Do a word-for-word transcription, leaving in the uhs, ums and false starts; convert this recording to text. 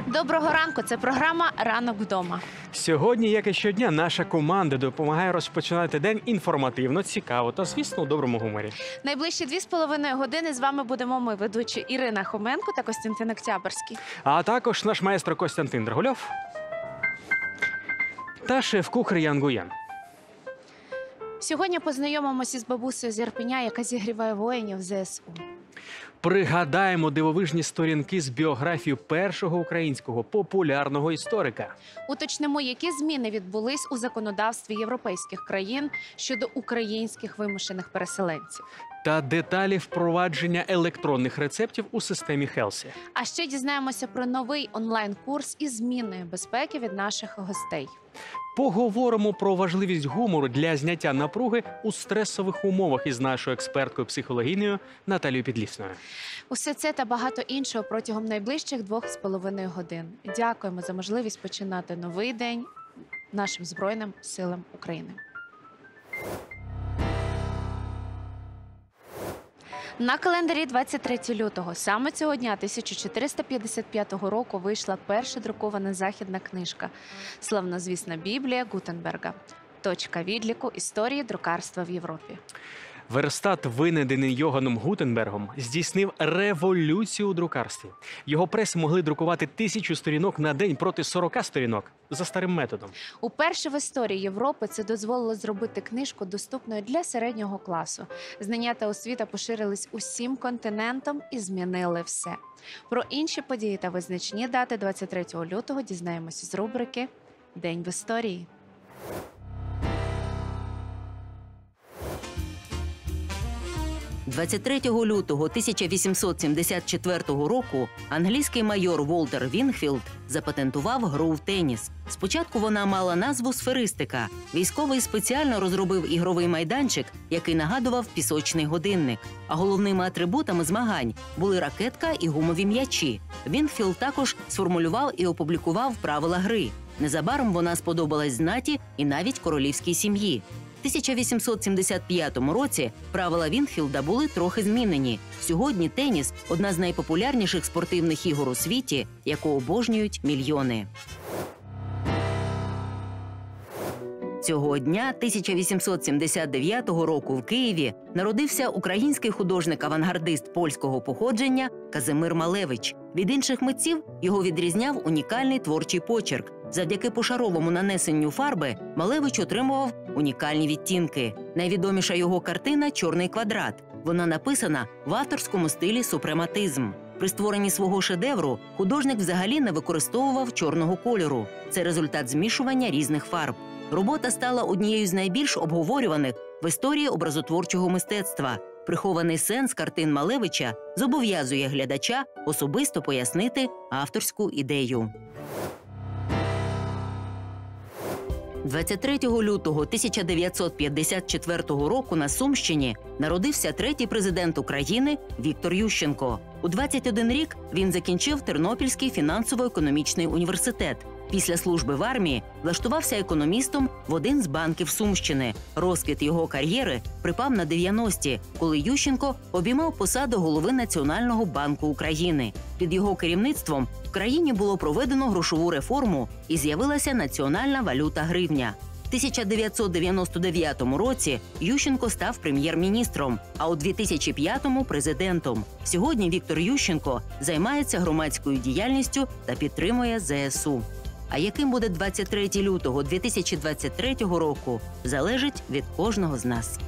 Доброго ранку, це програма «Ранок вдома». Сьогодні, як і щодня, наша команда допомагає розпочинати день інформативно, цікаво та, звісно, у доброму гуморі. Найближчі дві з половиною години з вами будемо ми, ведучі Ірина Хоменко та Костянтин Октябрьський. А також наш маестро Костянтин Драгульов та шеф-кухар Ян Гуян. Сьогодні познайомимося з бабусею з Ірпеня, яка зігріває воїнів зе ес у. Пригадаємо дивовижні сторінки з біографією першого українського популярного історика. Уточнимо, які зміни відбулись у законодавстві європейських країн щодо українських вимушених переселенців. Та деталі впровадження електронних рецептів у системі Хелсі. А ще дізнаємося про новий онлайн-курс із змінної безпеки від наших гостей. Поговоримо про важливість гумору для зняття напруги у стресових умовах із нашою експерткою-психологинею Наталією Підлісною. Усе це та багато іншого протягом найближчих двох з половиною годин. Дякуємо за можливість починати новий день нашим Збройним силам України. На календарі двадцять третє лютого, саме цього дня тисяча чотириста п'ятдесят п'ятого року вийшла перша друкована західна книжка «Славнозвісна Біблія Гутенберга. Точка відліку історії друкарства в Європі». Верстат, винайдений Йоганном Гутенбергом, здійснив революцію у друкарстві. Його преси могли друкувати тисячу сторінок на день проти сорока сторінок за старим методом. Уперше в історії Європи це дозволило зробити книжку доступною для середнього класу. Знання та освіта поширились усім континентом і змінили все. Про інші події та визначні дати двадцять третього лютого дізнаємося з рубрики «День в історії». двадцять третього лютого тисяча вісімсот сімдесят четвертого року англійський майор Волтер Вінфілд запатентував гру в теніс. Спочатку вона мала назву «Сферистика». Військовий спеціально розробив ігровий майданчик, який нагадував пісочний годинник. А головними атрибутами змагань були ракетка і гумові м'ячі. Вінфілд також сформулював і опублікував правила гри. Незабаром вона сподобалась знаті і навіть королівській сім'ї. В тисяча вісімсот сімдесят п'ятому році правила Вінфілда були трохи змінені. Сьогодні теніс – одна з найпопулярніших спортивних ігор у світі, яку обожнюють мільйони. Цього дня тисяча вісімсот сімдесят дев'ятого року в Києві народився український художник-авангардист польського походження Казимир Малевич. Від інших митців його відрізняв унікальний творчий почерк. Завдяки пошаровому нанесенню фарби Малевич отримував унікальні відтінки. Найвідоміша його картина «Чорний квадрат». Вона написана в авторському стилі супрематизм. При створенні свого шедевру художник взагалі не використовував чорного кольору. Це результат змішування різних фарб. Робота стала однією з найбільш обговорюваних в історії образотворчого мистецтва. Прихований сенс картин Малевича зобов'язує глядача особисто пояснити авторську ідею. двадцять третього лютого тисяча дев'ятсот п'ятдесят четвертого року на Сумщині народився третій президент України Віктор Ющенко. У двадцять один рік він закінчив Тернопільський фінансово-економічний університет. Після служби в армії влаштувався економістом в один з банків Сумщини. Розквіт його кар'єри припав на дев'яності, коли Ющенко обіймав посаду голови Національного банку України. Під його керівництвом в країні було проведено грошову реформу і з'явилася національна валюта гривня. В тисяча дев'ятсот дев'яносто дев'ятому році Ющенко став прем'єр-міністром, а у дві тисячі п'ятому – президентом. Сьогодні Віктор Ющенко займається громадською діяльністю та підтримує зе ес у. А яким буде двадцять третє лютого дві тисячі двадцять третього року, залежить від кожного з нас.